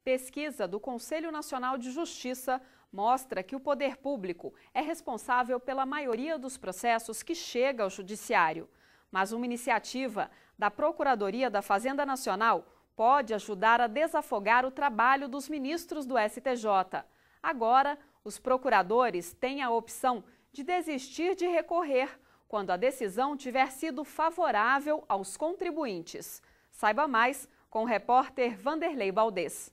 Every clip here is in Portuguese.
Pesquisa do Conselho Nacional de Justiça mostra que o poder público é responsável pela maioria dos processos que chega ao judiciário. Mas uma iniciativa da Procuradoria da Fazenda Nacional pode ajudar a desafogar o trabalho dos ministros do STJ. Agora, os procuradores têm a opção de desistir de recorrer quando a decisão tiver sido favorável aos contribuintes. Saiba mais com o repórter Vanderlei Baldez.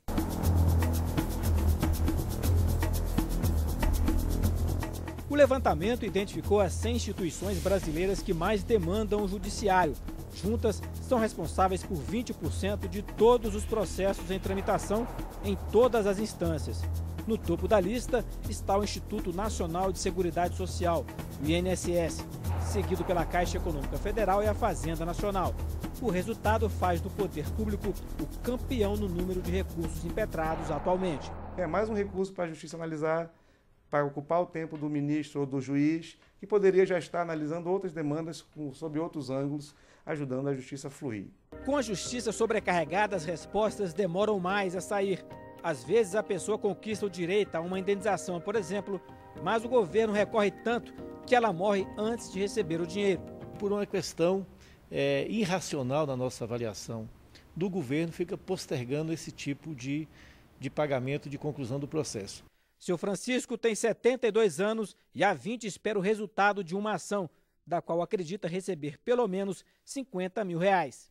O levantamento identificou as 100 instituições brasileiras que mais demandam o judiciário. Juntas, são responsáveis por 20% de todos os processos em tramitação em todas as instâncias. No topo da lista está o Instituto Nacional de Seguridade Social, o INSS, seguido pela Caixa Econômica Federal e a Fazenda Nacional. O resultado faz do poder público o campeão no número de recursos impetrados atualmente. É mais um recurso para a Justiça analisar, para ocupar o tempo do ministro ou do juiz, que poderia já estar analisando outras demandas sob outros ângulos, ajudando a Justiça a fluir. Com a Justiça sobrecarregada, as respostas demoram mais a sair. Às vezes a pessoa conquista o direito a uma indenização, por exemplo, mas o governo recorre tanto que ela morre antes de receber o dinheiro. Por uma questão irracional na nossa avaliação, do governo fica postergando esse tipo de pagamento de conclusão do processo. Seu Francisco tem 72 anos e há 20 espera o resultado de uma ação, da qual acredita receber pelo menos R$50 mil.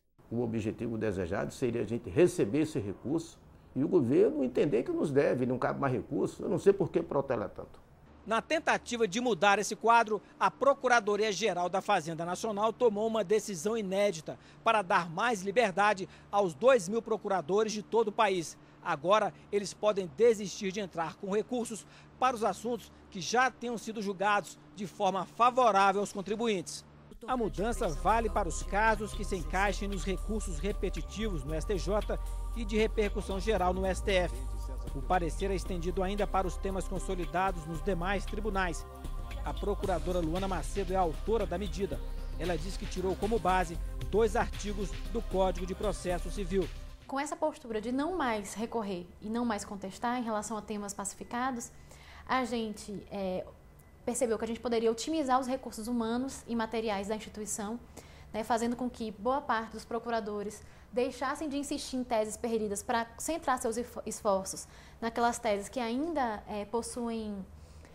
O objetivo desejado seria a gente receber esse recurso e o governo entender que nos deve, não cabe mais recurso. Eu não sei por que protela tanto. Na tentativa de mudar esse quadro, a Procuradoria-Geral da Fazenda Nacional tomou uma decisão inédita para dar mais liberdade aos 2.000 procuradores de todo o país. Agora, eles podem desistir de entrar com recursos para os assuntos que já tenham sido julgados de forma favorável aos contribuintes. A mudança vale para os casos que se encaixem nos recursos repetitivos no STJ e de repercussão geral no STF. O parecer é estendido ainda para os temas consolidados nos demais tribunais. A procuradora Luana Macedo é a autora da medida. Ela diz que tirou como base 2 artigos do Código de Processo Civil. Com essa postura de não mais recorrer e não mais contestar em relação a temas pacificados, a gente percebeu que a gente poderia otimizar os recursos humanos e materiais da instituição, né, fazendo com que boa parte dos procuradores deixassem de insistir em teses perdidas para centrar seus esforços naquelas teses que ainda possuem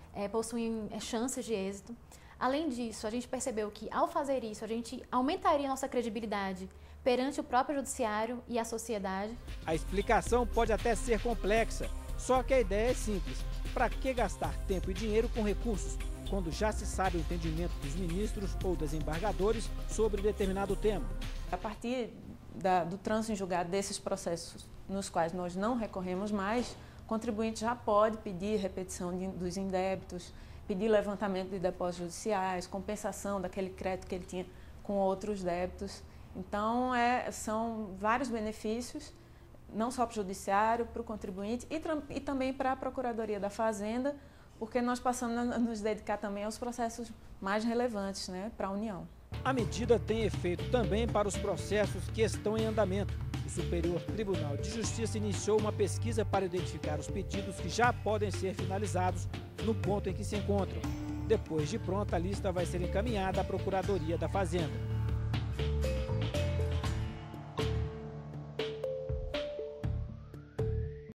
chances de êxito. Além disso, a gente percebeu que, ao fazer isso, a gente aumentaria a nossa credibilidade perante o próprio judiciário e a sociedade. A explicação pode até ser complexa, só que a ideia é simples. Para que gastar tempo e dinheiro com recursos, quando já se sabe o entendimento dos ministros ou desembargadores sobre determinado tema? A partir do trânsito em julgado desses processos nos quais nós não recorremos mais, o contribuinte já pode pedir repetição dos indébitos, pedir levantamento de depósitos judiciais, compensação daquele crédito que ele tinha com outros débitos. Então, são vários benefícios, não só para o judiciário, para o contribuinte e também para a Procuradoria da Fazenda, porque nós passamos a nos dedicar também aos processos mais relevantes, né, para a União. A medida tem efeito também para os processos que estão em andamento. O Superior Tribunal de Justiça iniciou uma pesquisa para identificar os pedidos que já podem ser finalizados no ponto em que se encontram. Depois de pronta, a lista vai ser encaminhada à Procuradoria da Fazenda.